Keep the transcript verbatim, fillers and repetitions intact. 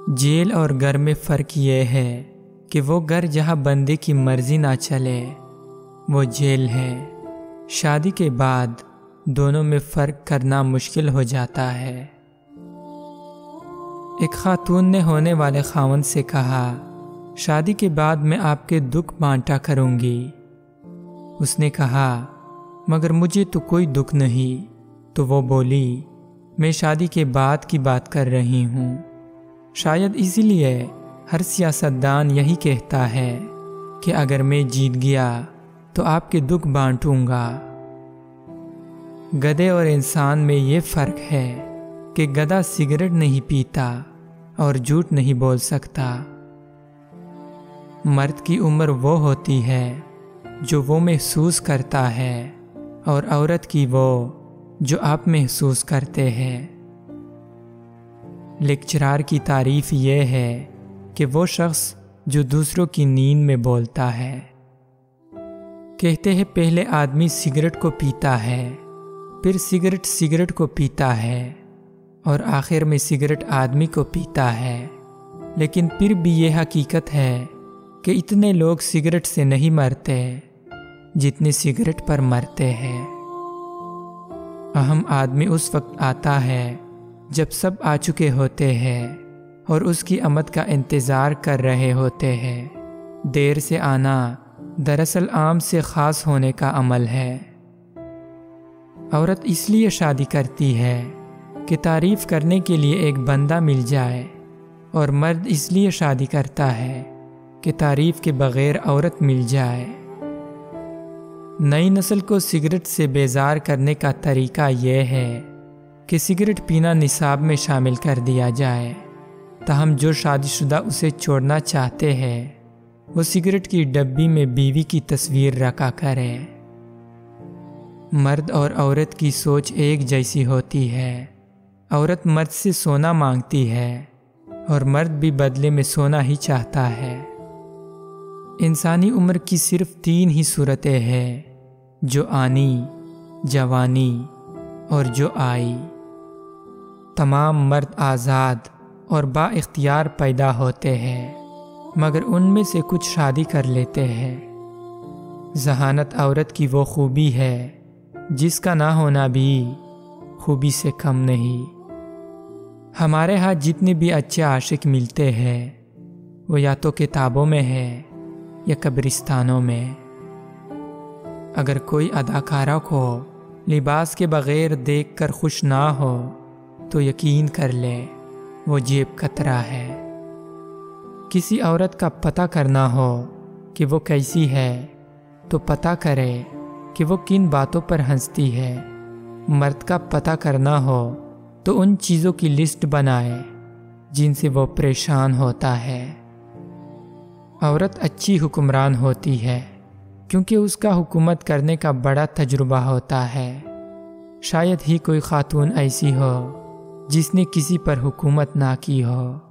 Jail اور گھر میں فرق یہ ہے کہ وہ گھر جہاں بندے کی مرضی نہ چلے وہ جیل ہے۔ شادی کے بعد دونوں میں فرق کرنا مشکل ہو جاتا ہے۔ ایک خاتون نے ہونے والے خاوند سے کہا، شادی کے بعد میں آپ کے دکھ بانٹا کروں گی۔ اس نے کہا، مگر مجھے تو کوئی دکھ نہیں۔ تو وہ بولی، میں شادی کے بعد کی بات کر رہی ہوں۔ شاید اسی لیے ہر سیاستدان یہی کہتا ہے کہ اگر میں جیت گیا تو آپ کے دکھ بانٹوں گا۔ گدھے اور انسان میں یہ فرق ہے کہ گدھا سگریٹ نہیں پیتا اور جھوٹ نہیں بول سکتا۔ مرد کی عمر وہ ہوتی ہے جو وہ محسوس کرتا ہے اور عورت کی وہ جو آپ محسوس کرتے ہیں۔ لیکچرار کی تعریف یہ ہے کہ وہ شخص جو دوسروں کی نیند میں بولتا ہے۔ کہتے ہیں پہلے آدمی سگریٹ کو پیتا ہے، پھر سگریٹ سگریٹ کو پیتا ہے اور آخر میں سگریٹ آدمی کو پیتا ہے۔ لیکن پھر بھی یہ حقیقت ہے کہ اتنے لوگ سگریٹ سے نہیں مرتے جتنے سگریٹ پر مرتے ہیں۔ اہم آدمی اس وقت آتا ہے جب سب آ چکے ہوتے ہیں اور اس کی آمد کا انتظار کر رہے ہوتے ہیں۔ دیر سے آنا دراصل عام سے خاص ہونے کا عمل ہے۔ عورت اس لیے شادی کرتی ہے کہ تعریف کرنے کے لیے ایک بندہ مل جائے، اور مرد اس لیے شادی کرتا ہے کہ تعریف کے بغیر عورت مل جائے۔ نئی نسل کو سگریٹ سے بیزار کرنے کا طریقہ یہ ہے کہ سگریٹ پینا نصاب میں شامل کر دیا جائے، تاہم جو شادی شدہ اسے چھوڑنا چاہتے ہیں وہ سگریٹ کی ڈبی میں بیوی کی تصویر رکھا کرے۔ مرد اور عورت کی سوچ ایک جیسی ہوتی ہے۔ عورت مرد سے سونا مانگتی ہے اور مرد بھی بدلے میں سونا ہی چاہتا ہے۔ انسانی عمر کی صرف تین ہی صورتیں ہیں، جو آنی، جوانی اور جو آئی۔ تمام مرد آزاد اور با اختیار پیدا ہوتے ہیں، مگر ان میں سے کچھ شادی کر لیتے ہیں۔ ذہانت عورت کی وہ خوبی ہے جس کا نہ ہونا بھی خوبی سے کم نہیں۔ ہمارے ہاں جتنے بھی اچھے عاشق ملتے ہیں وہ یا تو کتابوں میں ہے یا قبرستانوں میں۔ اگر کوئی اداکارہ کو لباس کے بغیر دیکھ کر خوش نہ ہو تو یقین کر لے وہ جیب کترا ہے۔ کسی عورت کا پتہ کرنا ہو کہ وہ کیسی ہے تو پتہ کرے کہ وہ کن باتوں پر ہنستی ہے۔ مرد کا پتہ کرنا ہو تو ان چیزوں کی لسٹ بنائے جن سے وہ پریشان ہوتا ہے۔ عورت اچھی حکمران ہوتی ہے کیونکہ اس کا حکومت کرنے کا بڑا تجربہ ہوتا ہے۔ شاید ہی کوئی خاتون ایسی ہو جس نے کسی پر حکومت نہ کی ہو۔